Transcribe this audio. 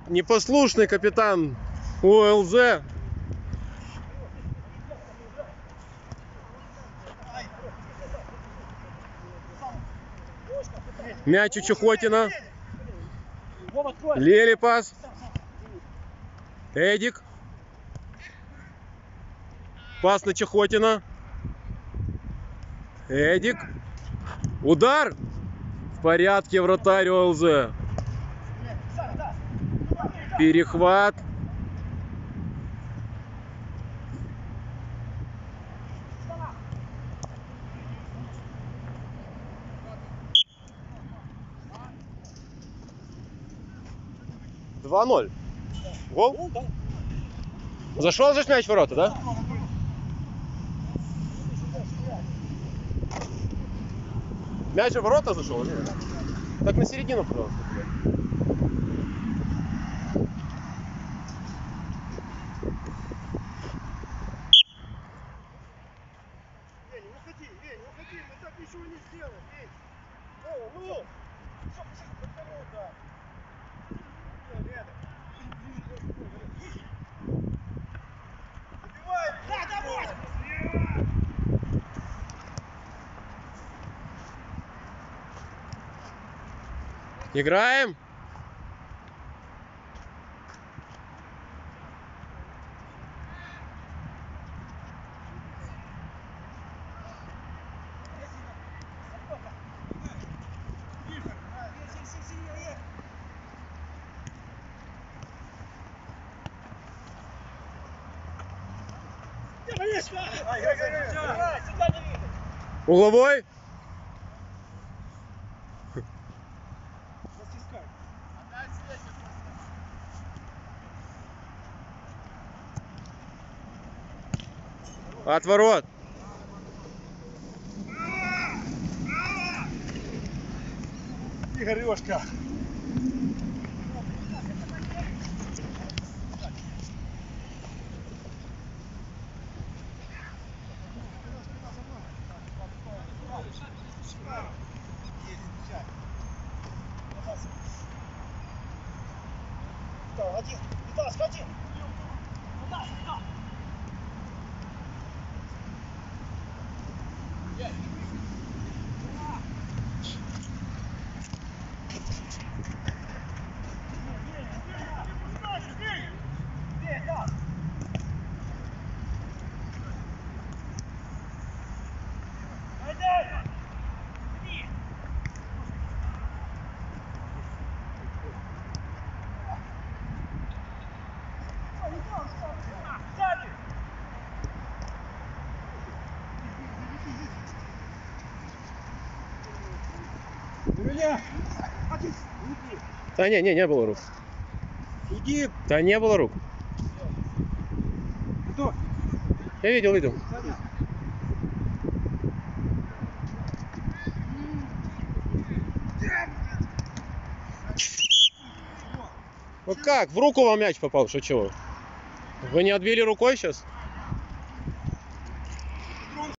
Непослушный капитан УЛЗ. Мяч у Чухотина. Лели пас. Эдик. Пас на Чухотина. Эдик. Удар. В порядке, вратарь УЛЗ. Перехват. (2-0). Гол? Зашел же мяч в ворота, да? Мяч в ворота зашел? Нет? Так на середину, пожалуйста. Не уходи, мы так ничего не сделаем, ну! Да. Играем. Угловой. Отворот. Игорёшка. Один. Витас, ходи. Да не было рук. Иди. Да не было рук. Кто? Я видел. Ну как? В руку вам мяч попал, что чего? Вы не отбили рукой сейчас?